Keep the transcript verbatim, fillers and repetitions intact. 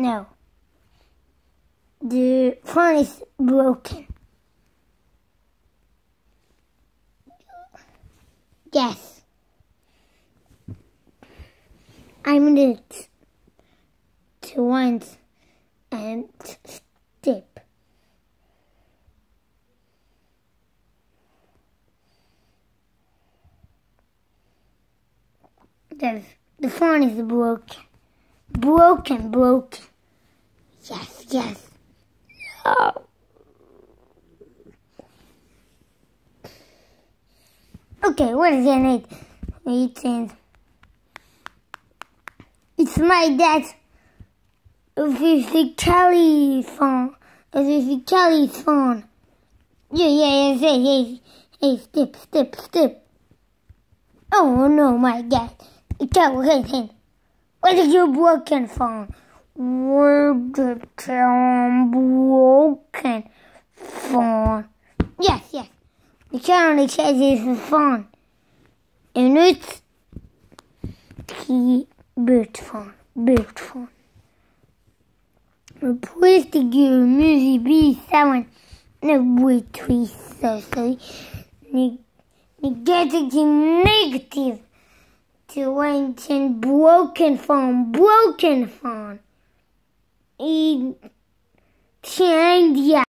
No. The phone is broken. Yes. I need it to once and step. The, the phone is broken. Broken, broken. Yes, yes. No. Okay, what is your name? It's, it's my dad's officaly phone. Officaly phone. Yeah, yeah, yeah, yeah, yeah. Hey, step, step, step. Oh no, my God. It's broken. What is your broken phone? Where's the broken phone? Yes, yes. The channel says it's a phone. And it's the bird phone. Bird phone. The prestigio music B seven. No, wait, three, so sorry. Negative, negative. To mention broken phone, broken phone. In India.